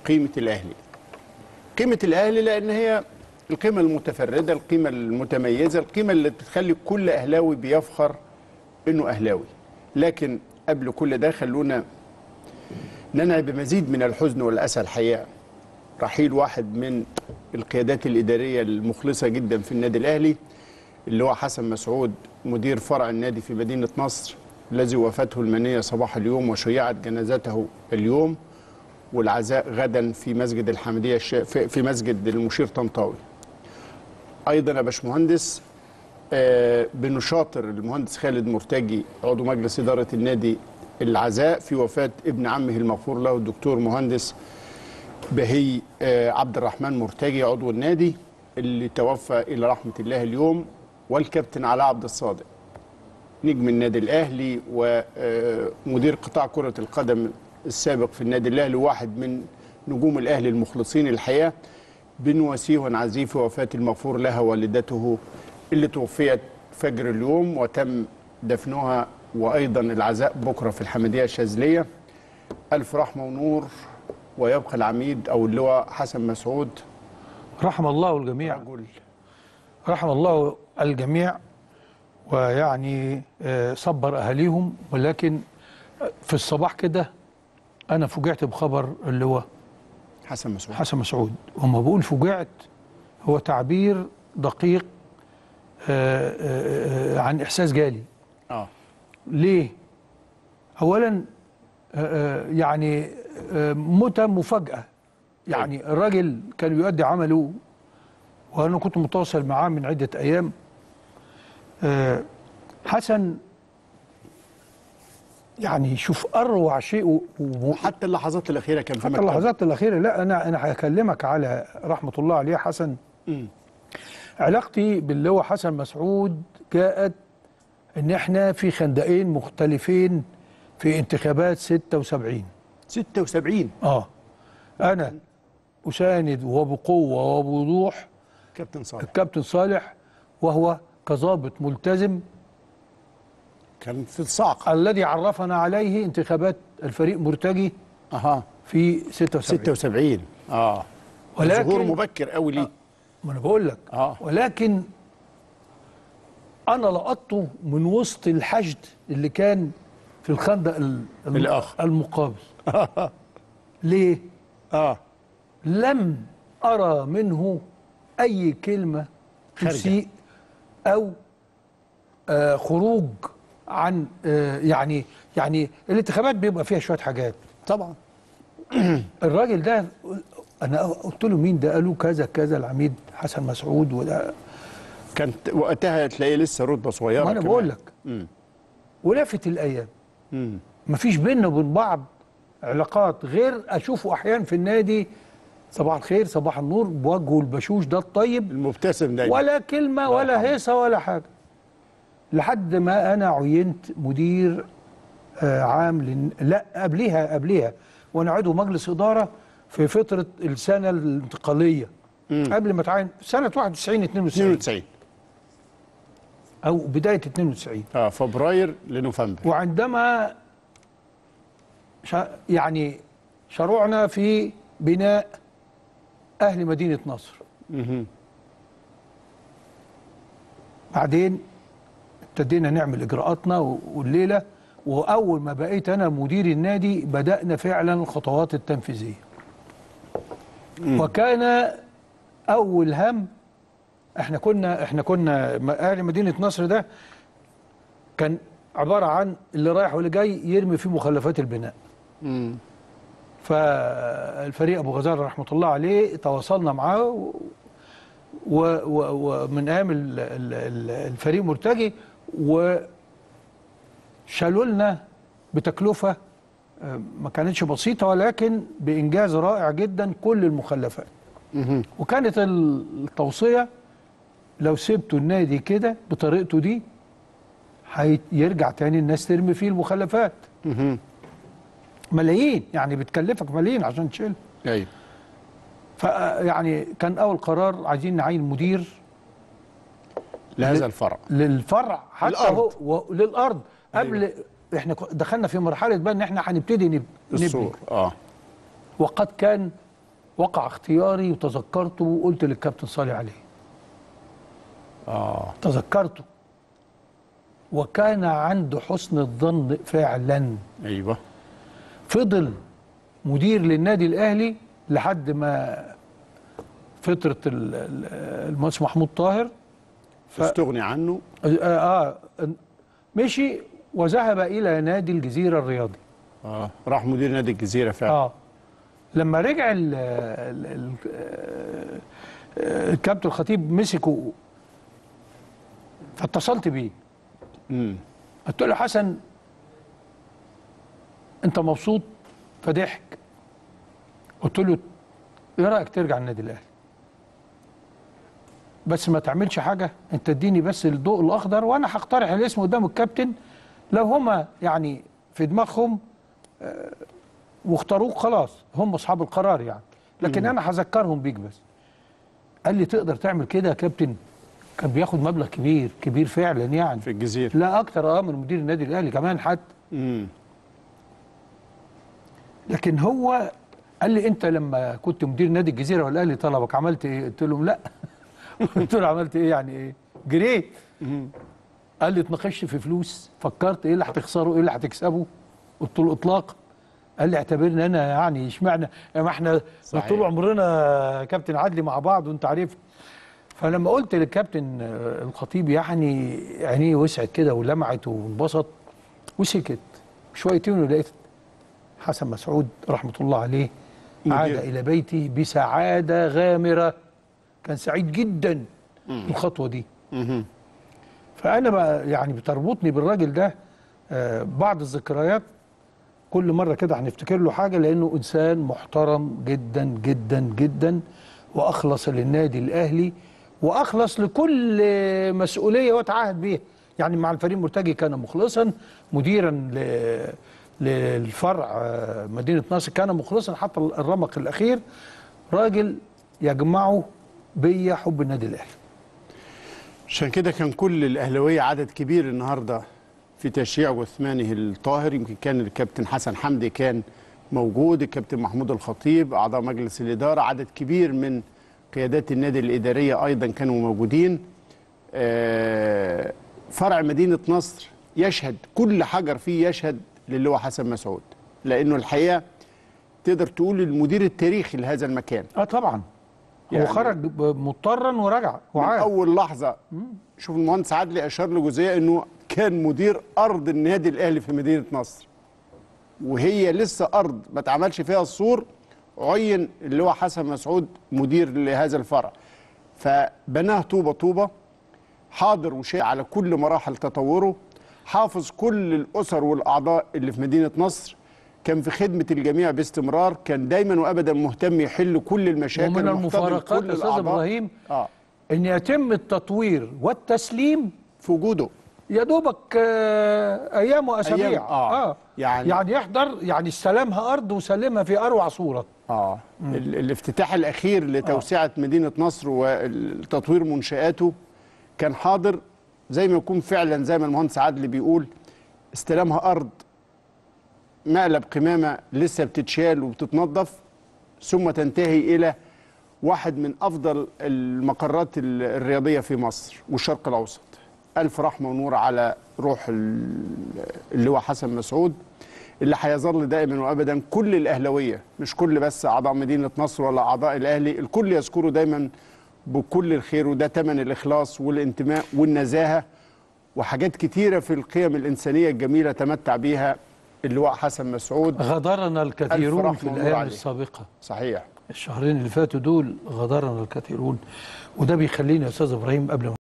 قيمة الأهلي. قيمة الأهلي لأن هي القيمة المتفردة، القيمة المتميزة، القيمة اللي بتخلي كل أهلاوي بيفخر إنه أهلاوي. لكن قبل كل ده خلونا ننعي بمزيد من الحزن والأسى الحقيقة رحيل واحد من القيادات الإدارية المخلصة جدا في النادي الأهلي، اللي هو حسن مسعود، مدير فرع النادي في مدينة نصر، الذي وفاته المنية صباح اليوم وشيعت جنازته اليوم، والعزاء غدا في مسجد الحمدية في مسجد المشير طنطاوي. أيضا يا باشمهندس بنشاطر المهندس خالد مرتجي عضو مجلس إدارة النادي العزاء في وفاة ابن عمه المغفور له الدكتور مهندس بهي عبد الرحمن مرتجي عضو النادي اللي توفى إلى رحمة الله اليوم، والكابتن علاء عبد الصادق نجم النادي الأهلي ومدير قطاع كرة القدم السابق في النادي الأهلي، واحد من نجوم الأهلي المخلصين الحقيقة. بنواسيه ونعزيه في وفاة المغفور لها والدته اللي توفيت فجر اليوم وتم دفنها، وأيضا العزاء بكرة في الحمدية الشاذلية. ألف رحمة ونور، ويبقى العميد أو اللواء حسن مسعود رحم الله الجميع، رحم الله الجميع، ويعني صبر أهاليهم. ولكن في الصباح كده أنا فوجئت بخبر اللواء حسن مسعود. وما بقول فوجئت هو تعبير دقيق عن إحساس جالي. ليه؟ أولا يعني موتة مفاجأة. يعني الراجل كان يؤدي عمله وأنا كنت متواصل معاه من عدة أيام. حسن يعني شوف أروع شيء حتى اللحظات الأخيرة كان في حتى اللحظات الأخيرة. لا أنا هكلمك على رحمة الله عليه حسن. علاقتي باللواء حسن مسعود جاءت إن إحنا في خندقين مختلفين في انتخابات 76. أنا أساند وبقوة وبوضوح الكابتن صالح، وهو كظابط ملتزم كان في الصاعقة الذي عرفنا عليه انتخابات الفريق مرتجي في 76. ولكن ظهور مبكر قوي ليه. ما أنا بقول لك. ولكن أنا لقطته من وسط الحشد اللي كان في الخندق المقابل. ليه؟ لم أرى منه أي كلمة تسيء أو خروج عن يعني الانتخابات بيبقى فيها شوية حاجات طبعا. الراجل ده أنا قلت له مين ده؟ قالوا كذا كذا العميد حسن مسعود. وده كانت وقتها تلاقيه لسه رتبة صغيرة. ما أنا بقول لك. ولافت الأيام مفيش بيننا وبين بعض علاقات غير أشوفه أحيانا في النادي صباح الخير صباح النور بوجهه البشوش ده الطيب المبتسم دايما، ولا كلمة ولا هيصة ولا حاجة، لحد ما أنا عينت مدير عام لا قبليها وأنا عضو مجلس إدارة في فترة السنة الانتقالية قبل ما تعين سنة 91 أو بداية 92 فبراير لنوفمبر. وعندما يعني شرعنا في بناء أهل مدينة نصر. بعدين ابتدينا نعمل إجراءاتنا والليلة، وأول ما بقيت أنا مدير النادي بدأنا فعلا الخطوات التنفيذية. وكان أول هم احنا كنا أهل مدينة نصر ده كان عبارة عن اللي رايح واللي جاي يرمي فيه مخلفات البناء. فالفريق أبو غزال رحمة الله عليه تواصلنا معاه ومن أيام الفريق مرتجي وشالوا لنا بتكلفة ما كانتش بسيطة ولكن بإنجاز رائع جدا كل المخلفات. وكانت التوصية لو سبتوا النادي كده بطريقته دي هيرجع تاني الناس ترمي فيه المخلفات. ملايين، يعني بتكلفك ملايين عشان تشيل. ايوه. فيعني كان اول قرار عايزين نعين مدير لهذا الفرع، للفرع حتى الأرض. هو للارض قبل. أيوة. احنا دخلنا في مرحله بقى ان احنا هنبتدي نبني. السور. وقد كان وقع اختياري وتذكرته وقلت للكابتن صالح عليه. تذكرته وكان عنده حسن الظن فعلا. ايوه. فضل مدير للنادي الاهلي لحد ما فتره المهندس محمود طاهر استغني عنه. مشي وذهب الى نادي الجزيره الرياضي. راح مدير نادي الجزيره فعلا. لما رجع الكابتن الخطيب مسكه، فاتصلت بيه. قلت له حسن انت مبسوط؟ فضحك. قلت له ايه رايك ترجع النادي الاهلي، بس ما تعملش حاجه، انت اديني بس الضوء الاخضر وانا هقترح الاسم قدام الكابتن، لو هما يعني في دماغهم واختاروك خلاص هم اصحاب القرار يعني، لكن انا هذكرهم بيك بس. قال لي تقدر تعمل كده يا كابتن؟ كان بياخد مبلغ كبير كبير فعلا يعني في الجزيره، لا اكتر من مدير النادي الاهلي كمان حتى. لكن هو قال لي انت لما كنت مدير نادي الجزيره والاهلي طلبك عملت ايه؟ قلت لهم لا. قلت له عملت ايه يعني ايه؟ جريت. قال لي اتناقشت في فلوس، فكرت ايه اللي هتخسره ايه اللي هتكسبه؟ قلت له اطلاقا. قال لي اعتبرني انا يعني اشمعنى ما احنا طول عمرنا كابتن عدلي مع بعض وانت عارف. فلما قلت للكابتن الخطيب يعني عينيه وسعت كده ولمعت وانبسط وسكت شويتين، ولقيت حسن مسعود رحمه الله عليه عاد الى بيته بسعاده غامره. كان سعيد جدا بالخطوه دي. فانا بقى يعني بتربطني بالراجل ده بعض الذكريات، كل مره كده هنفتكر له حاجه، لانه انسان محترم جدا جدا جدا، واخلص للنادي الاهلي واخلص لكل مسؤوليه وتعهد بيها. يعني مع الفريق المرتجي كان مخلصا، مديرا للفرع مدينه نصر كان مخلصا، حتى الرمق الاخير راجل يجمعه بيا حب النادي الاهلي. عشان كده كان كل الاهلاويه عدد كبير النهارده في تشييع جثمانه الطاهر. يمكن كان الكابتن حسن حمدي كان موجود، الكابتن محمود الخطيب، اعضاء مجلس الاداره، عدد كبير من قيادات النادي الاداريه ايضا كانوا موجودين. فرع مدينه نصر يشهد، كل حجر فيه يشهد للواء حسن مسعود، لانه الحقيقه تقدر تقول المدير التاريخي لهذا المكان. طبعا يعني هو خرج مضطرا ورجع وعاد من اول لحظه. شوف المهندس عدلي اشار لجزئيه انه كان مدير ارض النادي الاهلي في مدينه نصر، وهي لسه ارض ما اتعملش فيها السور، عين اللي هو حسن مسعود مدير لهذا الفرع، فبناه طوبه طوبه، حاضر وشاهد على كل مراحل تطوره، حافظ كل الاسر والاعضاء اللي في مدينه نصر، كان في خدمه الجميع باستمرار، كان دايما وابدا مهتم يحل كل المشاكل. ومن المفارقات يا استاذ ابراهيم ان يتم التطوير والتسليم في وجوده يا دوبك ايام واسابيع. يعني يحضر يعني استلمها ارض وسلمها في اروع صوره. الافتتاح الاخير لتوسعه مدينه نصر وتطوير منشاته كان حاضر، زي ما يكون فعلا زي ما المهندس عادل بيقول، استلمها ارض مقلب قمامه لسه بتتشال وبتتنظف، ثم تنتهي الى واحد من افضل المقرات الرياضيه في مصر والشرق الاوسط. الف رحمه ونور على روح اللواء حسن مسعود، اللي هيظل دائما وابدا كل الاهلاويه، مش كل بس اعضاء مدينه نصر ولا اعضاء الاهلي، الكل يذكره دايما بكل الخير، وده ثمن الاخلاص والانتماء والنزاهه وحاجات كتيره في القيم الانسانيه الجميله تمتع بيها اللواء حسن مسعود. غادرنا الكثيرون في الايام السابقه. صحيح. الشهرين اللي فاتوا دول غادرنا الكثيرون، وده بيخليني يا استاذ ابراهيم قبل